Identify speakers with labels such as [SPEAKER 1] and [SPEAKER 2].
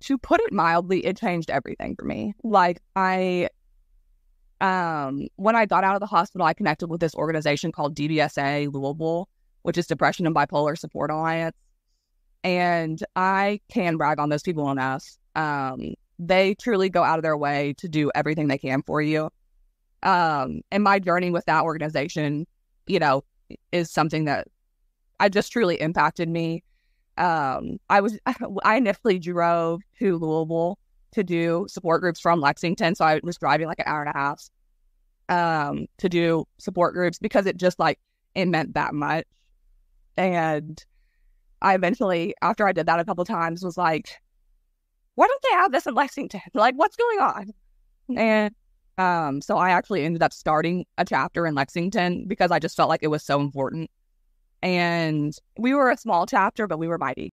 [SPEAKER 1] to put it mildly, it changed everything for me. Like when I got out of the hospital, I connected with this organization called DBSA Louisville, which is Depression and Bipolar Support Alliance. And I can brag on those people enough. They truly go out of their way to do everything they can for you. And my journey with that organization, you know, is something that I just truly impacted me. I initially drove to Louisville to do support groups from Lexington. So I was driving like an hour and a half to do support groups because it just like, it meant that much. And I eventually, after I did that a couple times, was like, why don't they have this in Lexington? Like, what's going on? And so I actually ended up starting a chapter in Lexington because I just felt like it was so important. And we were a small chapter, but we were mighty.